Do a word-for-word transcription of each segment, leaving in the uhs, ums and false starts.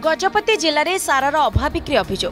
गजपति जिले में सारार अभाव बिक्री अभियोग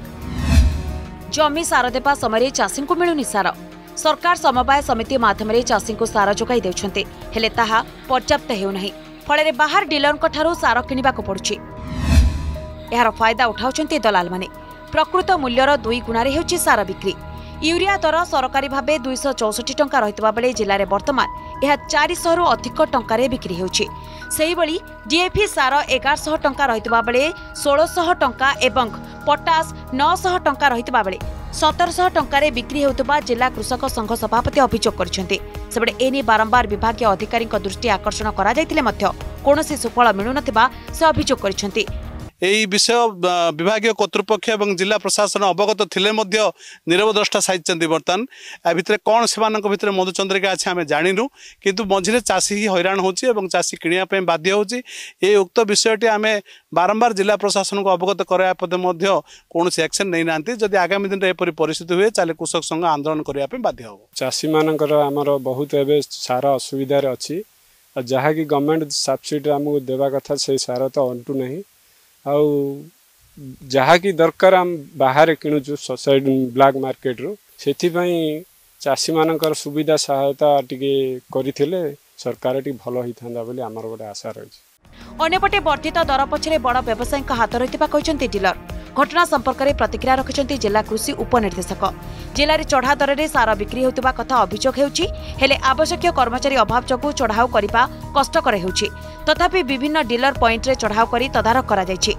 जमी सार देवा समय चाषी को मिलुनी सार सरकार समवाय समिति माध्यम चाषी को सार जोगाई देउछन्ते हेले ताहा पर्याप्त हेउनाही फଳରେ बाहर डीलरଙ୍କ ଠାରୁ सार किनिबाको पड़ुछि। एहार फायदा उठाउछन्ते दलाल माने प्रकृत मूल्यर दुई गुणारे हेउछि सार बिक्री। यूरिया दर सरकारी भावे दुई सौ चौसठ टंका रहितबा बेले जिले में बर्तमान यह चार सौ रु अधिक टंकारे बिक्री हेउछि। सेहिबळी डीएपी सार एगार सौ टंका रहितबा बेले सोलह सौ टंका एवं पटास नौ सौ टंका रहितबा बेले सतर सौ टंकारे बिक्री हेउतबा जिला कृषक संघ सभापति अभियोग करिसेंते। सेबडे एनी बारंबार विभागीय अधिकारी दृष्टि आकर्षण करा जायतिले मध्य कोनोसी सुफल मिलुनथिबा से अभियोग करिसेंते। यही विषय विभागीय कर्तृपक्ष और जिला प्रशासन अवगत थिले मध्य नीरव द्रष्टा साइंती बर्तमान या भितर कौन से भितर मधुचंद्रिका अच्छे आम जाणु किंतु मझे चाषी ही हैरान होची चाषी किणापी बाध्य होची। ये उक्त विषयटी आम बारंबार जिला प्रशासन को अवगत कराया पदे कौन एक्शन नहीं ना जदि आगामी दिन एपरी परिस्थिति हुए चले कृषक संघ आंदोलन करने बाध्य हो। चाषी मानकर आमर बहुत एवं सार असुविधार अच्छी जहाँकि गवर्नमेंट सब्सिडी आमको देवा कथा से सार तो अंटू नहीं आउ जहाँ की दरकार आम बाहर किणुचु सोसाइटी ब्लैक मार्केट रू से चाषी मानकर सुविधा सहायता टिके करिथिले सरकार टी भलो ही थांदा बोली आमर गोटे आशा रही। अन्यपटे वर्धित दर पछरे बड़ व्यवसायी हाथ रही डीलर घटना संपर्क में प्रतिक्रिया रखिंट जिला कृषि उपनिर्देशक। जिले में चढ़ा दर में सार बिक्री होता कथा अभियोग होले आवश्यक कर्मचारी अभाव जो चढ़ाऊ करने कष्टर होछि। तथापि विभिन्न डीलर पॉइंट रे चढ़ाऊ कर तदारख करा जायछि।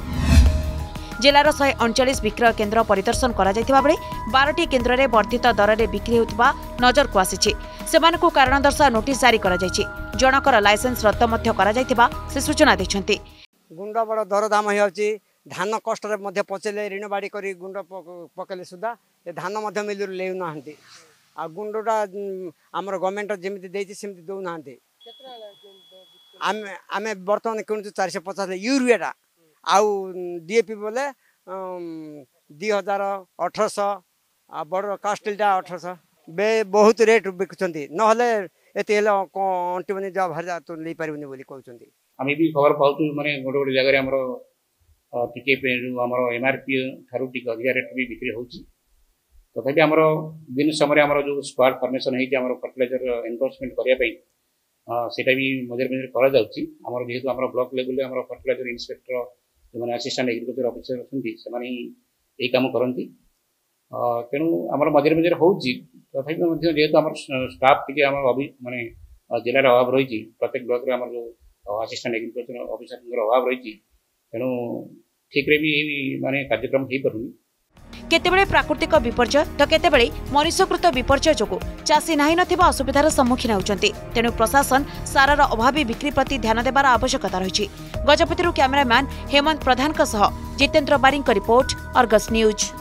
जिलार एक सौ उनचालीस विक्रय केन्द्र परिदर्शन करा जायतिबा बेले बारह केन्द्र में वर्धित दर में बिक्री होता नजर को आसी सेमानकु कारण दर्शा नोटिस जारी करा जायछि। जनकर लाइसेंस रद्द मध्य करा जायतिबा से सूचना दैछन्ति। गुंड बड़ दरदाम होछि धान कष्ट पचेले ऋण बाड़ी करी गुंड पकेले सुधा धान मिलू ले ना आ गुंडटा आमर गवर्नमेंट जमी देती दौना आम आम बर्तमान किणुचु चार सौ पचास यूरियाटा आउ डीएपी बोले दि हजार अठरश बड़ कास्टिलटा अठरश बे बहुत रेट बिकुंट ना ये अंटी जा भारी तो नहीं पारे बोली कहते आम भी खबर पाऊँ मैंने गोटे गोटे जगह टिके आम एमआरपी ठार टी अधिक रेट भी बिक्री हो तथापि आमर विभिन्न समय आम जो स्क्वाड फर्मेसन होती फर्टिलाइजर एनफोर्समेंट करने सेटा भी मझे मझे कर जेहेतु आम ब्लॉक लेवल आम फर्टिलाइजर इन्स्पेक्टर जो मैंने असिस्टेंट एग्रीकल्चर ऑफिसर अच्छी से काम करती तेणु आम मझे मझे हो तथापि जेहेतु आम स्टाफ टी मानने जिले अभाव रही प्रत्येक ब्लॉक में आम जो असिस्टेंट एग्रीकल्चर ऑफिसर अभाव रही तेणु ठीक रे भी माने कार्यक्रम हो पारुनी। केतेबेले प्राकृतिक विपर्यय तो केतेबेले मनुष्यकृत विपर्यय जोगु चाषी नाही नथिबा असुविधार सम्मुखीन होउचंती। तेणु प्रशासन सारार अभावी बिक्री प्रति ध्यान देबार आवश्यकता रही। गजपतिरु कैमरामैन हेमंत प्रधान जितेंद्र बारिंग रिपोर्ट अर्गस न्यूज।